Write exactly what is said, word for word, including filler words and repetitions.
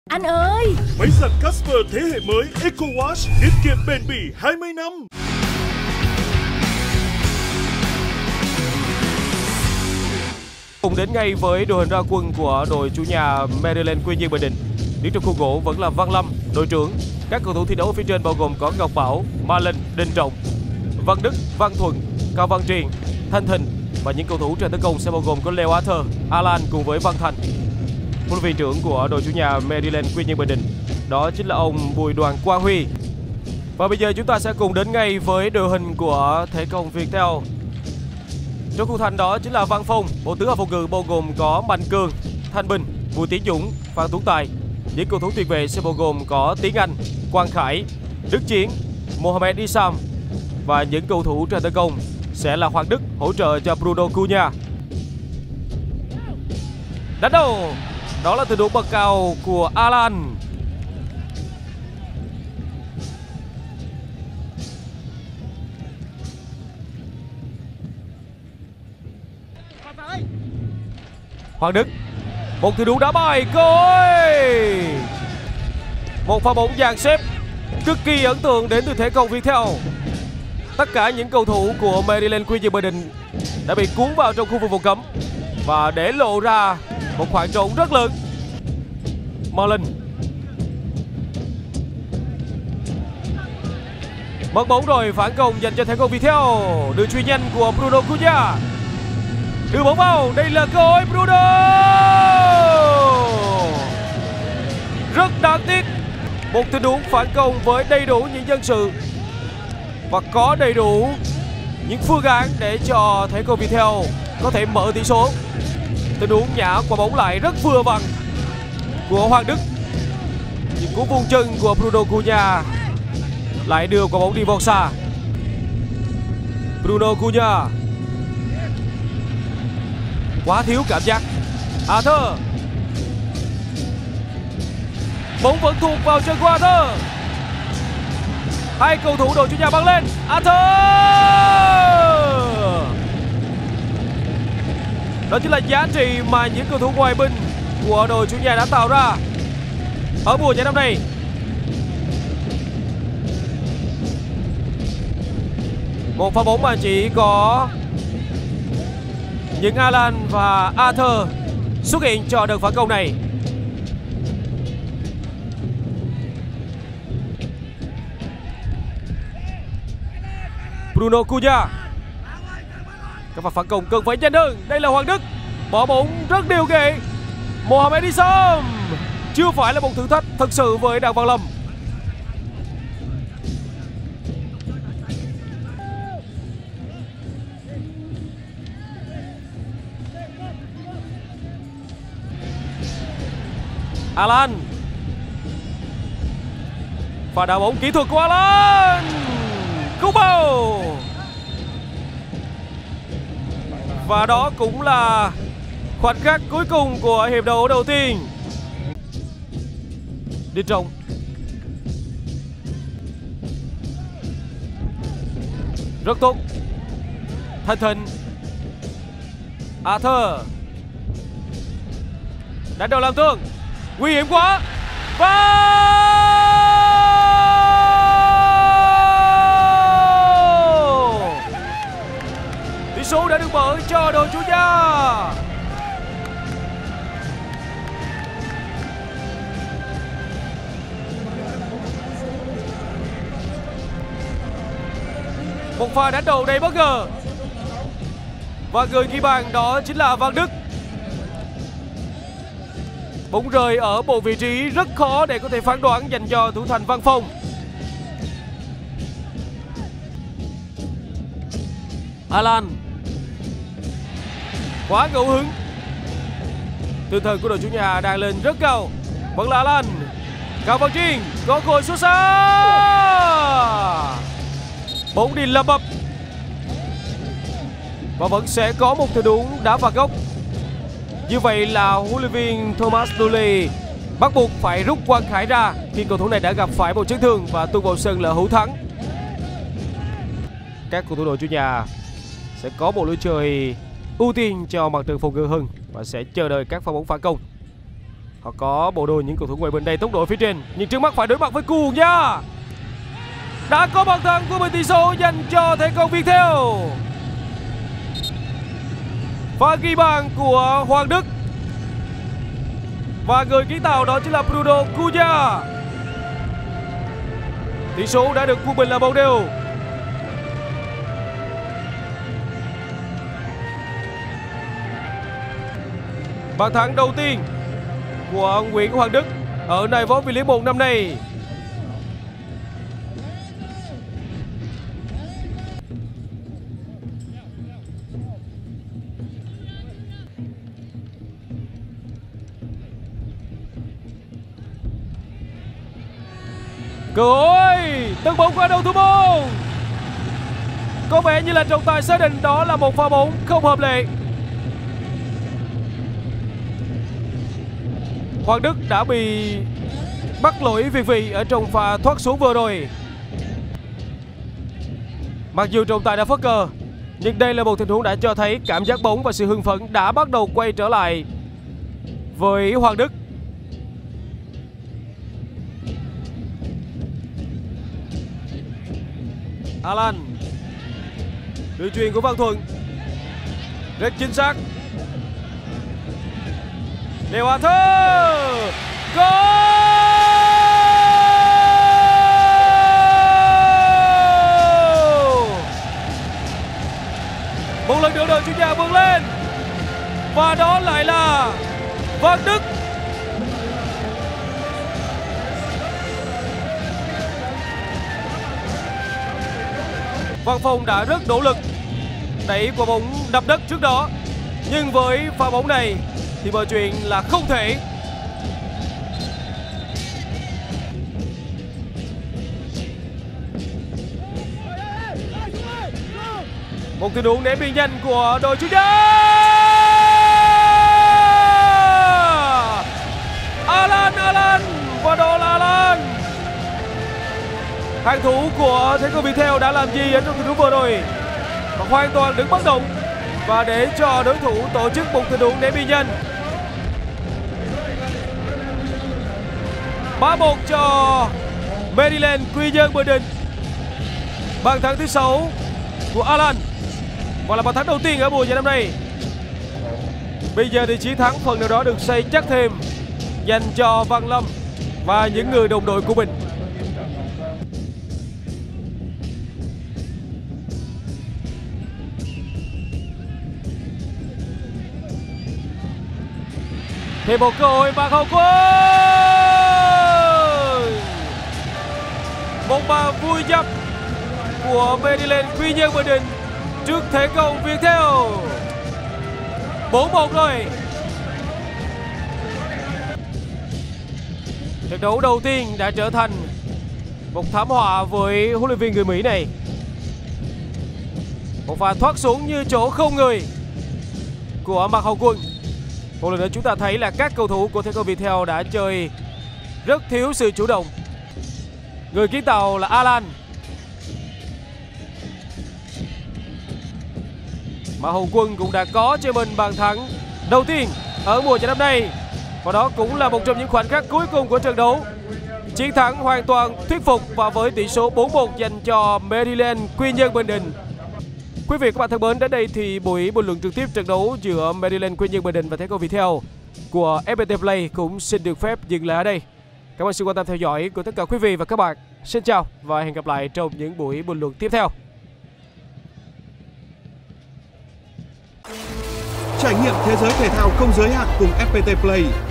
Anh ơi! Máy giặt Casper thế hệ mới Eco Wash tiết kiệm bền bỉ hai mươi năm. Cùng đến ngay với đội hình ra quân của đội chủ nhà Maryland Quy Nhơn Bình Định. Đứng trong khuôn gỗ vẫn là Văn Lâm, đội trưởng. Các cầu thủ thi đấu ở phía trên bao gồm có Ngọc Bảo, Ma Linh, Đình Trọng, Văn Đức, Văn Thuận, Cao Văn Triền, Thanh Thịnh, và những cầu thủ trên tấn công sẽ bao gồm có Leo Arthur, Alan cùng với Văn Thành. Huấn luyện viên trưởng của đội chủ nhà Maryland Quy Nhơn Bình Định đó chính là ông Bùi Đoàn Quang Huy. Và bây giờ chúng ta sẽ cùng đến ngay với đội hình của Thể công Viettel. Trong khung thành đó chính là Văn Phong, bộ tứ ở phòng ngự bao gồm có Mạnh Cường, Thanh Bình, Bùi Tiến Dũng, Phan Tuấn Tài. Những cầu thủ tiền vệ sẽ bao gồm có Tiến Anh, Quang Khải, Đức Chiến, Mohamed Isam, và những cầu thủ trên tấn công sẽ là Hoàng Đức hỗ trợ cho Bruno Cunha. Đánh đầu, đó là từ độ bậc cao của Alan. Hoàng Đức, một từ đúng đá bài, cơ ơi! Một pha bóng dàn xếp cực kỳ ấn tượng đến từ Thể công Viettel. Tất cả những cầu thủ của Maryland Quy Nhơn Bình Định đã bị cuốn vào trong khu vực vòng cấm và để lộ ra một khoảng trống rất lớn. Marlin mất bóng rồi, phản công dành cho Thể công Viettel. Đường chuyền nhanh của Bruno Cunha, đưa bóng vào, đây là cơ hội Bruno. Rất đáng tiếc, một tình huống phản công với đầy đủ những nhân sự và có đầy đủ những phương án để cho Thể công Viettel có thể mở tỷ số. Tình huống nhả quả bóng lại rất vừa vặn của Hoàng Đức. Những cú vung chân của Bruno Cunha lại đưa quả bóng đi vòng xa. Bruno Cunha quá thiếu cảm giác. Arthur, bóng vẫn thuộc vào chân của Arthur. Hai cầu thủ đội chủ nhà băng lên. Arthur, đó chính là giá trị mà những cầu thủ ngoại binh của đội chủ nhà đã tạo ra ở mùa giải năm nay. Một pha bóng mà chỉ có những Alan và Arthur xuất hiện cho đợt phản công này. Bruno Cunha, các pha phản công cần phải nhanh hơn. Đây là Hoàng Đức, bỏ bóng rất điều nghệ. Mohamed Isam, chưa phải là một thử thách thật sự với Đặng Văn Lâm. Alan, và đá bóng kỹ thuật của Alan, cú bao. Và đó cũng là khoảnh khắc cuối cùng của hiệp đấu đầu tiên. Đi trong rất tốt. Thanh Thịnh, Arthur đánh đầu làm thương, nguy hiểm quá. Và tỷ số đã được mở cho đội chủ nhà. Một pha đánh đầu đầy bất ngờ và người ghi bàn đó chính là Văn Đức. Bóng rơi ở một vị trí rất khó để có thể phán đoán dành cho thủ thành Văn Phong. Alan quá ngẫu hứng. Tinh thần của đội chủ nhà đang lên rất cao. Vẫn là Alan. Cao Văn Triền có cơ hội xuất xa. Bóng đi lầm bập và vẫn sẽ có một tình huống đá phạt góc. Như vậy là huấn luyện viên Thomas Dooley bắt buộc phải rút Quang Khải ra khi cầu thủ này đã gặp phải một chấn thương và tung vào sân là hữu thắng. Các cầu thủ đội chủ nhà sẽ có một lối chơi ưu tiên cho mặt trận phòng ngự hơn và sẽ chờ đợi các pha bóng phản công. Họ có bộ đôi những cầu thủ ngoài bên đây tốc độ phía trên, nhưng trước mắt phải đối mặt với cuồng nha. Đã có bàn thắng của tỷ số dành cho Thể công Viettel. Và ghi bàn của Hoàng Đức. Và người ký tạo đó chính là Bruno Cunha. Tỷ số đã được quân bình là một đều. Bàn thắng đầu tiên của Nguyễn Hoàng Đức ở Nai Võ V-League một năm nay. Cơ hội tấn bóng qua đầu thủ môn. Có vẻ như là trọng tài xác định đó là một pha bóng không hợp lệ. Hoàng Đức đã bị bắt lỗi việt vị ở trong pha thoát xuống vừa rồi. Mặc dù trọng tài đã phất cờ, nhưng đây là một tình huống đã cho thấy cảm giác bóng và sự hưng phấn đã bắt đầu quay trở lại với Hoàng Đức. Alan, đường chuyền của Văn Thuận rất chính xác. Leo Arthur, goal! Một lần nữa đội chủ nhà vươn lên, và đó lại là Văn Đức. Văn Phong đã rất nỗ lực đẩy quả bóng đập đất trước đó, nhưng với pha bóng này thì mọi chuyện là không thể. Một tình huống ném biên nhanh của đội chủ nhà. Alan, Alan và đó là Alan. Hàng thủ của Thể công Viettel đã làm gì ở trong tình huống vừa rồi? Và hoàn toàn đứng bất động và để cho đối thủ tổ chức một tình huống ném biên nhanh. ba một cho Maryland Quy Nhơn Bình Định. Bàn thắng thứ sáu của Alan và là bàn thắng đầu tiên ở mùa giải năm nay. Bây giờ thì chiến thắng phần nào đó được xây chắc thêm dành cho Văn Lâm và những người đồng đội của mình. Thêm một cơ hội Mạc Hồng Quân. Một bàn vui dập của Maryland Quy Nhơn Bình Định trước Thể công Viettel. bốn một rồi. Trận đấu đầu tiên đã trở thành một thảm họa với huấn luyện viên người Mỹ này. Một pha thoát xuống như chỗ không người của Mạc Hồng Quân. Một lần nữa chúng ta thấy là các cầu thủ của Thể công Viettel đã chơi rất thiếu sự chủ động. Người kiến tạo là Alan. Mà Hồng Quân cũng đã có cho mình bàn thắng đầu tiên ở mùa giải năm nay. Và đó cũng là một trong những khoảnh khắc cuối cùng của trận đấu. Chiến thắng hoàn toàn thuyết phục và với tỷ số bốn một dành cho Maryland Quy Nhơn Bình Định. Quý vị và các bạn thân mến, đến đây thì buổi bình luận trực tiếp trận đấu giữa Maryland Quy Nhơn Bình Định và Thể công Viettel của ép pê tê Play cũng xin được phép dừng lại ở đây. Cảm ơn sự quan tâm theo dõi của tất cả quý vị và các bạn. Xin chào và hẹn gặp lại trong những buổi bình luận tiếp theo. Trải nghiệm thế giới thể thao không giới hạn cùng ép pê tê Play.